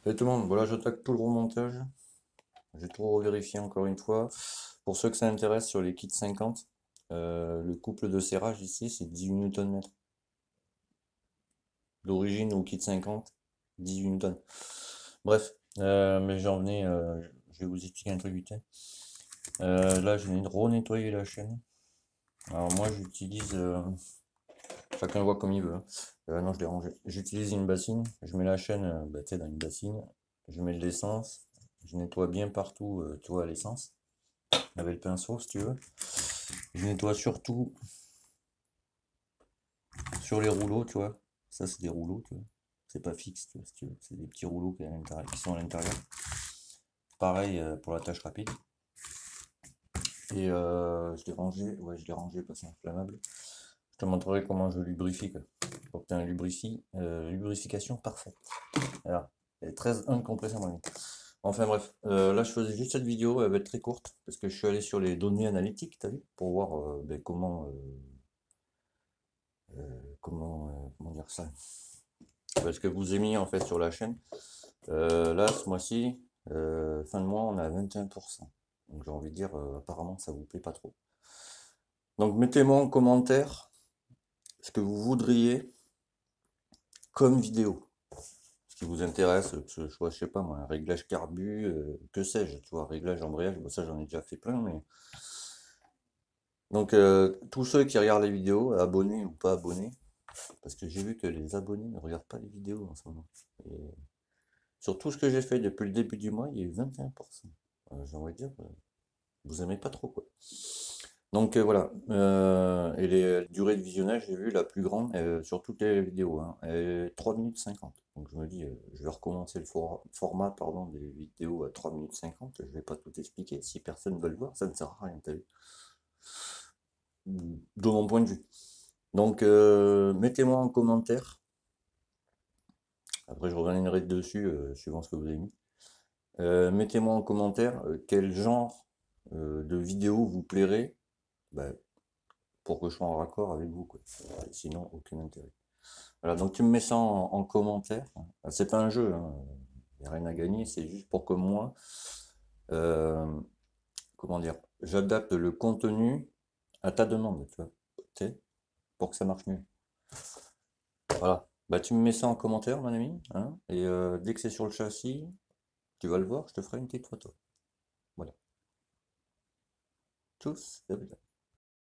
Et tout le monde, voilà, j'attaque tout le remontage. J'ai tout revérifié encore une fois. Pour ceux que ça intéresse sur les kits 50, le couple de serrage ici, c'est 18 Nm. D'origine au kit 50, 18 Newton. Bref, mais j'en venais, je vais vous expliquer un truc vite fait. Là, je viens de renettoyer la chaîne. Alors moi, j'utilise, chacun voit comme il veut, hein. Non, je l'ai rangé. J'utilise une bassine, je mets la chaîne bah, tu sais, dans une bassine, je mets de l'essence, je nettoie bien partout, tu vois, l'essence, avec le pinceau si tu veux. Je nettoie surtout sur les rouleaux, tu vois. Ça, c'est des rouleaux, tu vois. C'est pas fixe, tu vois, si tu veux. C'est des petits rouleaux qui sont à l'intérieur. Pareil pour la tâche rapide. Et je l'ai rangé, ouais, je l'ai rangé parce que c'est inflammable. Je te montrerai comment je lubrifie, quoi. Pour que tu aies un lubrification parfaite. Voilà. Et 13 1 de compression moyenne. Enfin bref, là je faisais juste cette vidéo, elle va être très courte, parce que je suis allé sur les données analytiques, t'as vu, pour voir ben, comment dire ça. Parce que vous ai mis en fait sur la chaîne. Là, ce mois-ci, fin de mois, on est à 21%. Donc j'ai envie de dire, apparemment, ça vous plaît pas trop. Donc mettez-moi en commentaire ce que vous voudriez comme vidéo. Ce qui vous intéresse, je sais pas moi, un réglage carbu, que sais-je, tu vois, réglage embrayage, bon, ça j'en ai déjà fait plein, mais. Donc tous ceux qui regardent les vidéos, abonnés ou pas abonnés, parce que j'ai vu que les abonnés ne regardent pas les vidéos en ce moment. Et sur tout ce que j'ai fait depuis le début du mois, il y a eu 21%. J'aimerais dire, vous aimez pas trop quoi. Donc voilà, et les durées de visionnage, j'ai vu la plus grande sur toutes les vidéos, hein, 3 minutes 50. Donc je me dis, je vais recommencer le format pardon, des vidéos à 3 minutes 50, je vais pas tout expliquer, si personne veut le voir, ça ne sert à rien, t'as vu, de mon point de vue. Donc mettez-moi en commentaire, après je reviendrai dessus, suivant ce que vous avez mis. Mettez-moi en commentaire quel genre de vidéo vous plairait, bah, pour que je sois en raccord avec vous, quoi. Sinon, aucun intérêt. Voilà, donc tu me mets ça en commentaire. C'est pas un jeu, hein. Il n'y a rien à gagner, c'est juste pour que moi, euh, comment dire, j'adapte le contenu à ta demande, tu vois, tu sais, pour que ça marche mieux. Voilà. Bah, tu me mets ça en commentaire, mon ami, hein, et dès que c'est sur le châssis, tu vas le voir, je te ferai une petite photo. Voilà. Tous,